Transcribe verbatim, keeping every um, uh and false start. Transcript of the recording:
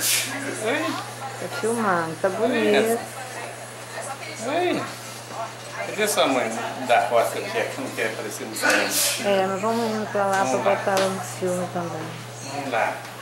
Oi? Tá filmando, tá bonito. Oi? Cadê sua mãe da roça que é que não quer aparecer no cinema? É, mas vamos indo pra lá Vamos pra lá. botar ela no filme também. Vamos lá.